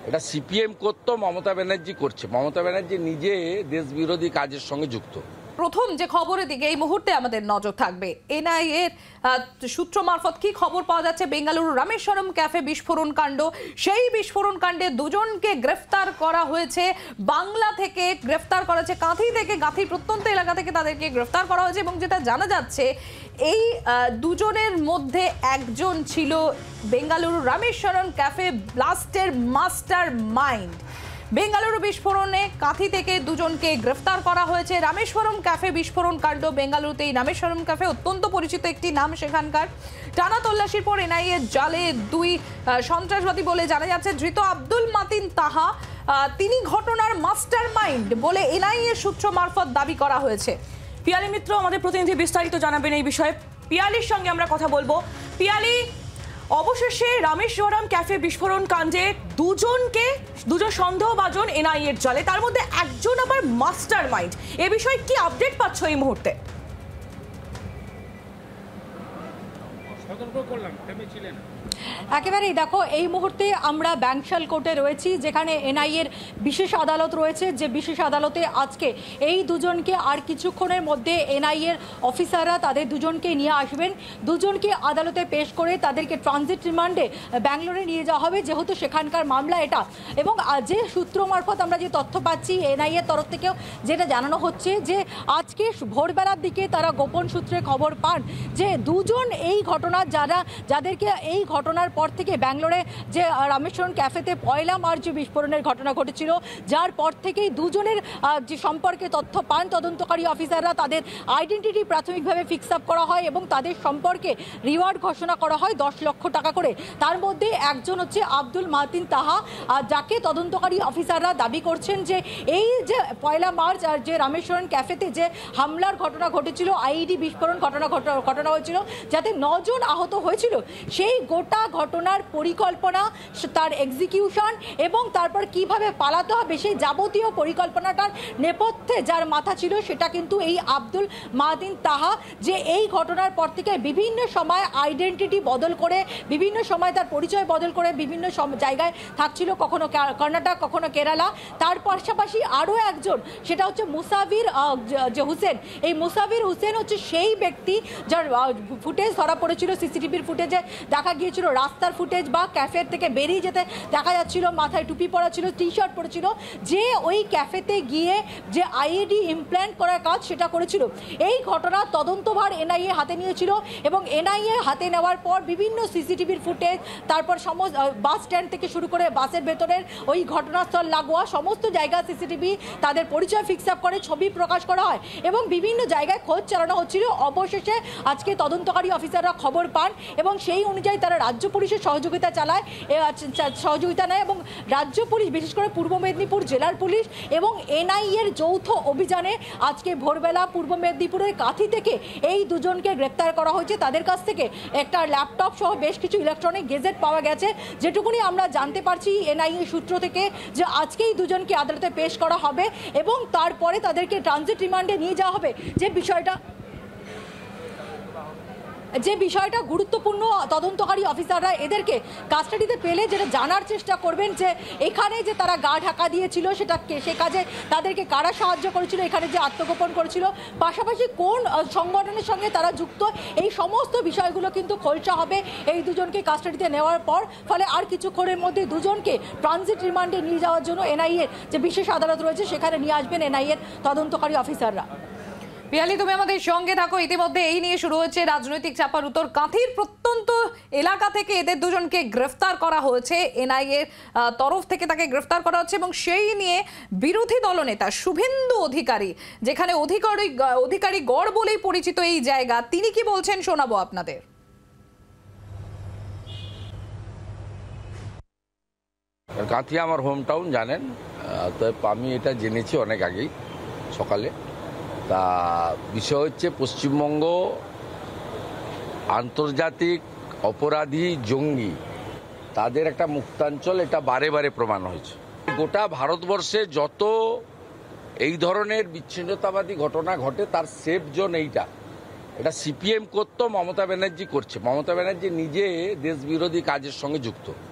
এটা সিপিএম করতো, মমতা ব্যানার্জি করছে। মমতা ব্যানার্জি নিজে দেশ বিরোধী কাজের সঙ্গে যুক্ত। প্রথম যে খবরের দিকে এই মুহূর্তে আমাদের নজর থাকবে, এনআইএ এর সূত্র মারফত কি খবর পাওয়া যাচ্ছে বেঙ্গালুরু রামেশ্বরম ক্যাফে বিস্ফোরণ কাণ্ড। সেই বিস্ফোরণ কাণ্ডে দুজনকে গ্রেফতার করা হয়েছে, বাংলা থেকে গ্রেফতার করা হয়েছে, কাঁথি থেকে, কাঁথি প্রত্যন্ত এলাকা থেকে তাদেরকে গ্রেফতার করা হয়েছে। এবং যেটা জানা যাচ্ছে এই দুজনের মধ্যে একজন ছিল বেঙ্গালুরু রামেশ্বরম ক্যাফে ব্লাস্টের মাস্টার মাইন্ড। বেঙ্গালুরু বিস্ফোরণে কাঁথি থেকে দুজনকে গ্রেফতার করা হয়েছে। রামেশ্বরম ক্যাফে বিস্ফোরণ কাণ্ড বেঙ্গালুরুতে, এই রামেশ্বরম ক্যাফে অত্যন্ত পরিচিত একটি নাম সেখানকার। টানা তল্লাশির পর এনআইএ জালে দুই সন্ত্রাসবাদী বলে জানা যাচ্ছে। ধৃত আব্দুল মাতিন তাহা, তিনি ঘটনার মাস্টার মাইন্ড বলে এনআইএ সূত্র মারফত দাবি করা হয়েছে। পিয়ালি মিত্র আমাদের প্রতিনিধি বিস্তারিত জানাবেন এই বিষয়ে। পিয়ালির সঙ্গে আমরা কথা বলবো। পিয়ালি, অবশেষে রামেশ্বরম ক্যাফে বিস্ফোরণ কাণ্ডে দুজন সন্দেহভাজন এনআইএর জালে, তার মধ্যে একজন আবার মাস্টার মাইন্ড। এ বিষয়ে কি আপডেট পাচ্ছ এই মুহূর্তে? একেবারেই দেখো, এই মুহূর্তে আমরা ব্যাংশাল কোর্টে রয়েছি, যেখানে এনআইএর বিশেষ আদালত রয়েছে। যে বিশেষ আদালতে আজকে এই দুজনকে আর কিছুক্ষণের মধ্যে এনআইএর অফিসাররা তাদের দুজনকে নিয়ে আসবেন। দুজনকে আদালতে পেশ করে তাদেরকে ট্রানজিট রিমান্ডে ব্যাঙ্গালোরে নিয়ে যাওয়া হবে, যেহেতু সেখানকার মামলা এটা। এবং যে সূত্র মারফত আমরা যে তথ্য পাচ্ছি এনআইএর তরফ থেকেও যেটা জানানো হচ্ছে যে আজকে ভোরবেলার দিকে তারা গোপন সূত্রে খবর পান যে দুজন এই ঘটনা যাদেরকে এই ঘটনার পর থেকে ব্যাঙ্গালোরে যে রামেশ্বরম ক্যাফেতে পয়লা মার্চ যে বিস্ফোরণের ঘটনা ঘটেছিল, যার পর থেকেই দুজনের যে সম্পর্কে তথ্য পান তদন্তকারী অফিসাররা, তাদের আইডেন্টিটি প্রাথমিকভাবে ফিক্স আপ করা হয় এবং তাদের সম্পর্কে রিওয়ার্ড ঘোষণা করা হয় 10 লক্ষ টাকা করে। তার মধ্যে একজন হচ্ছে আব্দুল মাতিন তাহা, যাকে তদন্তকারী অফিসাররা দাবি করছেন যে এই যে পয়লা মার্চ আর যে রামেশ্বরম ক্যাফেতে যে হামলার ঘটনা ঘটেছিল, আইইডি বিস্ফোরণ ঘটনা হয়েছিল, যাতে 9 জন আহত হয়েছিল, সেই গোটা ঘটনার পরিকল্পনা, তার এক্সিকিউশন এবং তারপর কিভাবে পালাতে হবে সেই যাবতীয় পরিকল্পনাটার নেপথ্যে যার মাথা ছিল সেটা কিন্তু এই আব্দুল মাতিন তাহা, যে এই ঘটনার পর থেকে বিভিন্ন সময় আইডেন্টিটি বদল করে, বিভিন্ন সময় তার পরিচয় বদল করে বিভিন্ন জায়গায় থাকছিল, কখনো কর্ণাটক, কখনো কেরালা। তার পাশাপাশি আরও একজন, সেটা হচ্ছে মুসাফির যে হুসেন। এই মুসাফির হুসেন হচ্ছে সেই ব্যক্তি যার ফুটেজ ধরা পড়েছিল, সিসিটিভির ফুটেজে দেখা গিয়েছিল, রাস্তার ফুটেজ বা ক্যাফের থেকে বেরিয়ে যেতে দেখা যাচ্ছিল, মাথায় টুপি পরা ছিল, টি শার্ট পরেছিল, যে ওই ক্যাফেতে গিয়ে যে আইইডি ইমপ্ল্যান্ট করার কাজ সেটা করেছিল। এই ঘটনার তদন্তভার এনআইএ হাতে নিয়েছিল এবং এনআইএ হাতে নেওয়ার পর বিভিন্ন সিসিটিভির ফুটেজ, তারপর সমস্ত বাস স্ট্যান্ড থেকে শুরু করে বাসের ভেতরের ওই ঘটনাস্থল লাগোয়া সমস্ত জায়গা সিসিটিভি, তাদের পরিচয় ফিক্স আপ করে ছবি প্রকাশ করা হয় এবং বিভিন্ন জায়গায় খোঁজ চালানো হচ্ছিল। অবশেষে আজকে তদন্তকারী অফিসাররা খবর পান এবং সেই অনুযায়ী তারা রাজ্য পুলিশের সহযোগিতা নেয় এবং রাজ্য পুলিশ, বিশেষ করে পূর্ব মেদিনীপুর জেলার পুলিশ এবং এনআইএর যৌথ অভিযানে আজকে ভোরবেলা পূর্ব মেদিনীপুরের কাঁথি থেকে এই দুজনকে গ্রেপ্তার করা হয়েছে। তাদের কাছ থেকে একটা ল্যাপটপ সহ বেশ কিছু ইলেকট্রনিক গেজেট পাওয়া গেছে। যেটুকুনি আমরা জানতে পারছি এনআইএ সূত্র থেকে, যে আজকেই দুজনকে আদালতে পেশ করা হবে এবং তারপরে তাদেরকে ট্রানজিট রিমান্ডে নিয়ে যাওয়া হবে। যে বিষয়টা গুরুত্বপূর্ণ, তদন্তকারী অফিসাররা এদেরকে কাস্টাডিতে পেলে যেটা জানার চেষ্টা করবেন যে এখানে যে তারা গা ঢাকা দিয়েছিল সেটা সে কাজে তাদেরকে কারা সাহায্য করেছিল, এখানে যে আত্মগোপন করেছিল, পাশাপাশি কোন সংগঠনের সঙ্গে তারা যুক্ত, এই সমস্ত বিষয়গুলো কিন্তু খোলসা হবে এই দুজনকে কাস্টাডিতে নেওয়ার পর। ফলে আর কিছুক্ষণের মধ্যে দুজনকে ট্রানজিট রিমান্ডে নিয়ে যাওয়ার জন্য এনআইএর যে বিশেষ আদালত রয়েছে সেখানে নিয়ে আসবেন এনআইএর তদন্তকারী অফিসাররা। পিয়ালি, তুমি আমাদের সঙ্গে থাকো। ইতিমধ্যে এই নিয়ে শুরু হচ্ছে রাজনৈতিক চাপার উত্তর। কাঁথির প্রত্যন্ত এলাকা থেকে এদের দুজনকে গ্রেফতার করা হয়েছে, এনআইএর তরফ থেকে তাকে গ্রেফতার করা হচ্ছে এবং সেই নিয়ে বিরোধী দলনেতা শুভেন্দু অধিকারী, যেখানে অধিকারী গড় বলেই পরিচিত এই জায়গা, তিনি কি বলছেন শোনাবো আপনাদের। কাঁথি আমার হোম টাউন, জানেন, তো আমি এটা জেনেছি অনেক আগেই সকালে। তা বিষয় হচ্ছে পশ্চিমবঙ্গ আন্তর্জাতিক অপরাধী জঙ্গি, তাদের একটা মুক্তাঞ্চল, এটা বারে বারে প্রমাণ হয়েছে। গোটা ভারতবর্ষে যত এই ধরনের বিচ্ছিন্নতাবাদী ঘটনা ঘটে তার সেফ জোন এইটা। এটা সিপিএম করতো, মমতা ব্যানার্জি করছে। মমতা ব্যানার্জি নিজে দেশ বিরোধী কাজের সঙ্গে যুক্ত।